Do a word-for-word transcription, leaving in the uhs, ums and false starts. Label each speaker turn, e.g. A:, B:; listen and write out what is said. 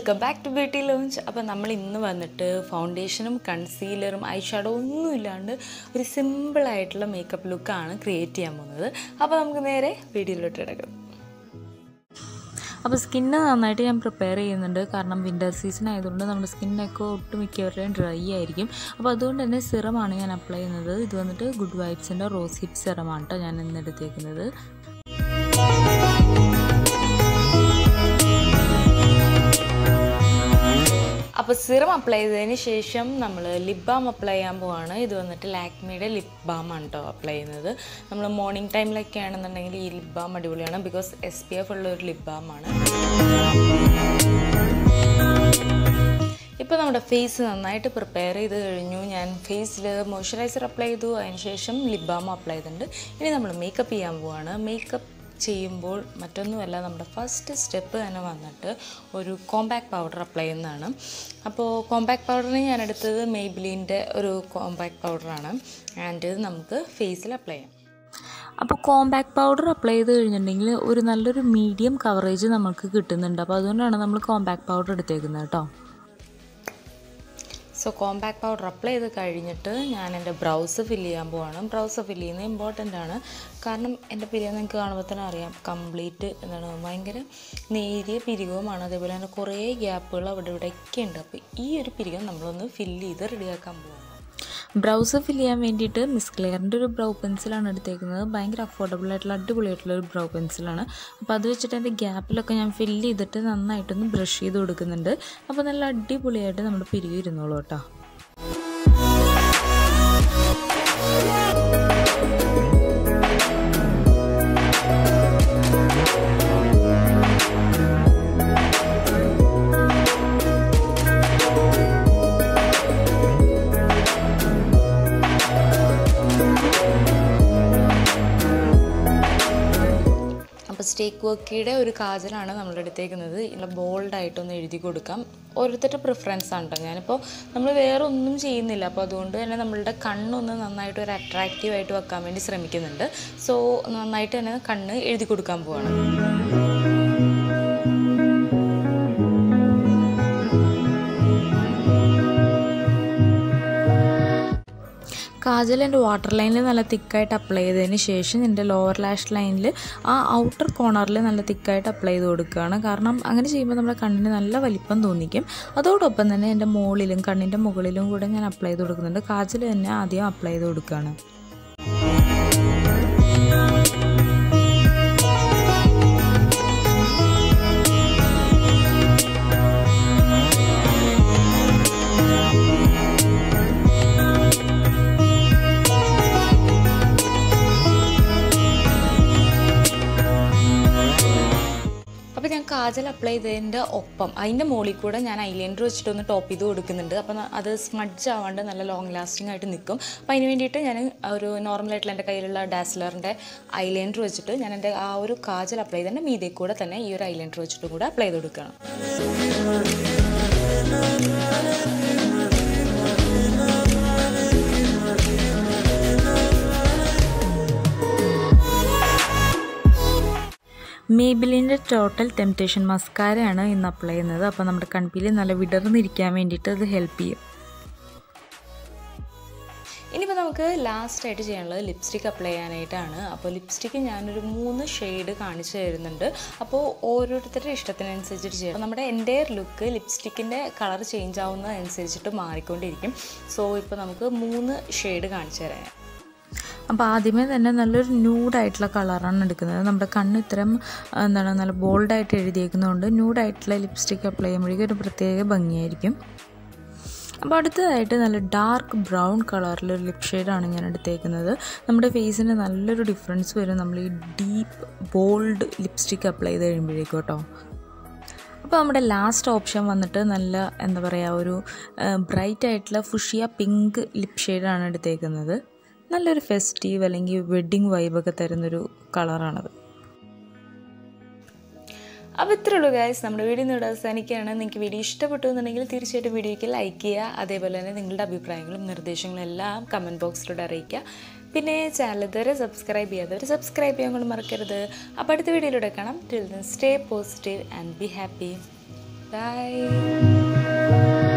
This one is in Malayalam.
A: welcome back to BeautyLounge. അപ്പോൾ നമ്മൾ ഇന്ന് വന്നിട്ട് ഫൗണ്ടേഷനും കൺസീലറും ഐ ഷാഡോ ഒന്നും ഇല്ലാണ്ട് ഒരു സിമ്പിൾ ആയിട്ടുള്ള മേക്കപ്പ് ലുക്ക് ആണ് ക്രിയേറ്റ് ചെയ്യാൻ പോകുന്നത്. അപ്പോൾ നമുക്ക് നേരെ വീഡിയോയിലോട്ട് കിടക്കാം. അപ്പോൾ സ്കിന്ന് നന്നായിട്ട് ഞാൻ പ്രിപ്പയർ ചെയ്യുന്നുണ്ട്. കാരണം വിൻ്റർ സീസൺ ആയതുകൊണ്ട് നമ്മുടെ സ്കിന്നൊക്കെ ഒട്ടുമിക്കവരുടെയും ഡ്രൈ ആയിരിക്കും. അപ്പോൾ അതുകൊണ്ട് തന്നെ സിറമാണ് ഞാൻ അപ്ലൈ ചെയ്യുന്നത്. ഇത് വന്നിട്ട് ഗുഡ് വൈബ്സിൻ്റെ റോസ് ഹിപ്പ് സിറമാണ് കേട്ടോ ഞാൻ ഇന്ന് എടുത്തേക്കുന്നത്. അപ്പോൾ സിറം അപ്ലൈ ചെയ്തതിന് ശേഷം നമ്മൾ ലിപ് ബാം അപ്ലൈ ചെയ്യാൻ പോവാണ്. ഇത് വന്നിട്ട് ലാക്മിയുടെ ലിപ് ബാമാണ് കേട്ടോ അപ്ലൈ ചെയ്യുന്നത്. നമ്മൾ മോർണിംഗ് ടൈമിലൊക്കെ ആണെന്നുണ്ടെങ്കിൽ ഈ ലിപ് ബാം അടിപൊളിയാണ്. ബിക്കോസ് എസ് പി എഫ് ഉള്ള ഒരു ലിപ് ബാമാണ്. ഇപ്പോൾ നമ്മുടെ ഫേസ് നന്നായിട്ട് പ്രിപ്പയർ ചെയ്ത് കഴിഞ്ഞു. ഞാൻ ഫേസിൽ മോയ്സ്ചറൈസർ അപ്ലൈ ചെയ്തു. അതിന് ശേഷം ലിപ് ബാം അപ്ലൈ ചെയ്തിട്ടുണ്ട്. ഇനി നമ്മൾ മേക്കപ്പ് ചെയ്യാൻ പോവാണ്. മേക്കപ്പ് ചെയ്യുമ്പോൾ മറ്റൊന്നുമല്ല, നമ്മുടെ ഫസ്റ്റ് സ്റ്റെപ്പ് തന്നെ വന്നിട്ട് ഒരു കോമ്പാക്ട് പൗഡർ അപ്ലൈ ചെയ്യുന്നതാണ്. അപ്പോൾ കോമ്പാക്ട് പൗഡറിന് ഞാൻ എടുത്തത് മെയ്ബിലിൻ്റെ ഒരു കോമ്പാക്ട് പൗഡറാണ്. ആൻഡ് ഇത് നമുക്ക് ഫേസിൽ അപ്ലൈ ചെയ്യാം. അപ്പോൾ കോമ്പാക്ട് പൗഡർ അപ്ലൈ ചെയ്ത് കഴിഞ്ഞിട്ടുണ്ടെങ്കിൽ ഒരു നല്ലൊരു മീഡിയം കവറേജ് നമുക്ക് കിട്ടുന്നുണ്ട്. അപ്പോൾ അതുകൊണ്ടാണ് നമ്മൾ കോമ്പാക്ട് പൗഡർ എടുത്തേക്കുന്നത് കേട്ടോ. സോ കോമ്പാക്ട് പൗഡർ അപ്ലൈ ചെയ്ത് കഴിഞ്ഞിട്ട് ഞാൻ എൻ്റെ ബ്രൗസ് ഫില്ല് ചെയ്യാൻ പോവാണ്. ബ്രൗസ് ഫില്ല് ചെയ്യുന്നത് ഇമ്പോർട്ടൻ്റ് ആണ്. കാരണം എൻ്റെ പിരികം നിങ്ങൾക്ക് കാണുമ്പോൾ തന്നെ അറിയാം, കംപ്ലീറ്റ് എന്താണ് ഭയങ്കര നേരിയ പിരികവുമാണ്. അതേപോലെ തന്നെ കുറേ ഗ്യാപ്പുകൾ അവിടെ ഇവിടെയൊക്കെ ഉണ്ട്. അപ്പോൾ ഈ ഒരു പിരികം നമ്മളൊന്ന് ഫില്ല് ചെയ്ത് റെഡിയാക്കാൻ പോവാണ്. ബ്രൗസ് ഫില്ല് ചെയ്യാൻ വേണ്ടിയിട്ട് മിസ് ക്ലെയറിൻ്റെ ഒരു ബ്രൗ പെൻസിലാണ് എടുത്തേക്കുന്നത്. ഭയങ്കര അഫോർഡബിൾ ആയിട്ടുള്ള അടിപൊളിയായിട്ടുള്ള ഒരു ബ്രൗ പെൻസിലാണ്. അപ്പോൾ അത് വെച്ചിട്ട് എൻ്റെ ഗ്യാപ്പിലൊക്കെ ഞാൻ ഫില്ല് ചെയ്തിട്ട് നന്നായിട്ടൊന്ന് ബ്രഷ് ചെയ്ത് കൊടുക്കുന്നുണ്ട്. അപ്പോൾ നല്ല അടിപൊളിയായിട്ട് നമ്മുടെ പിരിവ് ഇരുന്നോളൂ കേട്ടോ. സ്റ്റേക്ക് വർക്കിയുടെ ഒരു കാജലാണ് നമ്മൾ എടുത്തേക്കുന്നത്. ఇలా ബോൾഡായിട്ടൊന്ന് എഴുതി കൊടുക്കാം. ഓരോരുത്തരുടെ പ്രിഫറൻസ് ആണ് കേട്ടോ. ഞാനിപ്പോൾ നമ്മൾ വേറെ ഒന്നും ചെയ്യുന്നില്ല. അപ്പോൾ അതുകൊണ്ട് തന്നെ നമ്മളുടെ കണ്ണൊന്ന് നന്നായിട്ട് ഒരു അട്രാക്റ്റീവായിട്ട് വെക്കാൻ വേണ്ടി ശ്രമിക്കുന്നുണ്ട്. സോ നന്നായിട്ട് തന്നെ കണ്ണ് എഴുതി കൊടുക്കാൻ പോവാണ്. കാജൽ എൻ്റെ വാട്ടർ ലൈനിൽ നല്ല തിക്കായിട്ട് അപ്ലൈ ചെയ്തതിന് ശേഷം എൻ്റെ ലോവർ ലാഷ് ലൈനിൽ ആ ഔട്ടർ കോർണറിൽ നല്ല തിക്കായിട്ട് അപ്ലൈ ചെയ്ത് കൊടുക്കുകയാണ്. കാരണം അങ്ങനെ ചെയ്യുമ്പോൾ നമ്മുടെ കണ്ണിന് നല്ല വലിപ്പം തോന്നിക്കും. അതോടൊപ്പം തന്നെ എൻ്റെ മുകളിലും കണ്ണിൻ്റെ മുകളിലും കൂടെ ഞാൻ അപ്ലൈ ചെയ്ത് കൊടുക്കുന്നുണ്ട്. കാജൽ തന്നെ ആദ്യം അപ്ലൈ ചെയ്ത് കൊടുക്കുകയാണ്. അപ്പോൾ ഞാൻ കാജൽ അപ്ലൈ ചെയ്തതിൻ്റെ ഒപ്പം അതിൻ്റെ മുകളിൽ കൂടെ ഞാൻ ഐലൈനർ വെച്ചിട്ടൊന്ന് ടോപ്പ് ചെയ്ത് കൊടുക്കുന്നുണ്ട്. അപ്പം അത് സ്മഡ്ജ് ആവാണ്ട് നല്ല ലോങ് ലാസ്റ്റിംഗ് ആയിട്ട് നിൽക്കും. അപ്പോൾ അതിന് വേണ്ടിയിട്ട് ഞാൻ ഒരു നോർമലായിട്ടുള്ള എൻ്റെ കയ്യിലുള്ള ഡാസ്ലറിൻ്റെ ഐലൈനർ വെച്ചിട്ട് ഞാൻ എൻ്റെ ആ ഒരു കാജൽ അപ്ലൈ ചെയ്തതിൻ്റെ മീതെ കൂടെ തന്നെ ഈ ഒരു ഐലൈനർ വെച്ചിട്ടും കൂടെ അപ്ലൈ ചെയ്ത് കൊടുക്കണം. മേബിലിൻ്റെ ടോട്ടൽ ടെംപ്റ്റേഷൻ മസ്കാരയാണ് ഇന്ന് അപ്ലൈ ചെയ്യുന്നത്. അപ്പോൾ നമ്മുടെ കൺപീൽ നല്ല വിടർന്നിരിക്കാൻ വേണ്ടിയിട്ട് അത് ഹെൽപ്പ് ചെയ്യും. ഇനിയിപ്പോൾ നമുക്ക് ലാസ്റ്റായിട്ട് ചെയ്യാനുള്ളത് ലിപ്സ്റ്റിക്ക് അപ്ലൈ ചെയ്യാനായിട്ടാണ്. അപ്പോൾ ലിപ്സ്റ്റിക്ക് ഞാനൊരു മൂന്ന് ഷെയ്ഡ് കാണിച്ചു തരുന്നുണ്ട്. അപ്പോൾ ഓരോരുത്തരുടെ ഇഷ്ടത്തിനനുസരിച്ചിട്ട് ചെയ്യാം. അപ്പോൾ നമ്മുടെ എൻ്റെയർ ലുക്ക് ലിപ്സ്റ്റിക്കിൻ്റെ കളർ ചേഞ്ച് ആവുന്നതനുസരിച്ചിട്ട് മാറിക്കൊണ്ടിരിക്കും. സോ ഇപ്പോൾ നമുക്ക് മൂന്ന് ഷെയ്ഡ് കാണിച്ചു തരാം. അപ്പോൾ ആദ്യമേ തന്നെ നല്ലൊരു ന്യൂഡായിട്ടുള്ള കളറാണ് എടുക്കുന്നത്. നമ്മുടെ കണ്ണ് ഇത്തരം എന്താണ് നല്ല ബോൾഡായിട്ട് എഴുതിയേക്കുന്നതുകൊണ്ട് ന്യൂഡായിട്ടുള്ള ലിപ്സ്റ്റിക്ക് അപ്ലൈ ചെയ്യുമ്പോഴേക്കും ഒരു പ്രത്യേക ഭംഗിയായിരിക്കും. അപ്പോൾ അടുത്തതായിട്ട് നല്ല ഡാർക്ക് ബ്രൗൺ കളറിലൊരു ലിപ് ഷെയ്ഡാണ് ഞാൻ എടുത്തേക്കുന്നത്. നമ്മുടെ ഫേസിന് നല്ലൊരു ഡിഫറൻസ് വരും നമ്മൾ ഈ ഡീപ്പ് ബോൾഡ് ലിപ്സ്റ്റിക്ക് അപ്ലൈ ചെയ്ത് കഴിയുമ്പോഴേക്കും കേട്ടോ. അപ്പോൾ നമ്മുടെ ലാസ്റ്റ് ഓപ്ഷൻ വന്നിട്ട് നല്ല എന്താ പറയുക ഒരു ബ്രൈറ്റ് ആയിട്ടുള്ള ഫുഷിയ പിങ്ക് ലിപ് ഷെയ്ഡാണ് എടുത്തേക്കുന്നത്. നല്ലൊരു ഫെസ്റ്റീവ് അല്ലെങ്കിൽ വെഡ്ഡിങ് വൈബൊക്കെ തരുന്നൊരു കളറാണത്. അപ്പോൾ ഇത്രേ ഉള്ളൂ ഗൈസ്, നമ്മുടെ വീഡിയോ ഇവിടെ അവസാനിക്കുകയാണ്. നിങ്ങൾക്ക് വീഡിയോ ഇഷ്ടപ്പെട്ടു എന്നുണ്ടെങ്കിൽ തീർച്ചയായിട്ടും വീഡിയോയ്ക്ക് ലൈക്ക് ചെയ്യുക. അതേപോലെ തന്നെ നിങ്ങളുടെ അഭിപ്രായങ്ങളും നിർദ്ദേശങ്ങളും എല്ലാം കമൻറ്റ് ബോക്സിലൂടെ അറിയിക്കുക. പിന്നെ ചാനൽ ഇതുവരെ സബ്സ്ക്രൈബ് ചെയ്യാത്തവർ സബ്സ്ക്രൈബ് ചെയ്യാൻ കൊണ്ട് മറക്കരുത്. അപ്പോൾ അടുത്ത വീഡിയോയിലൂടെ കാണാം. Till then stay positive and be happy. By.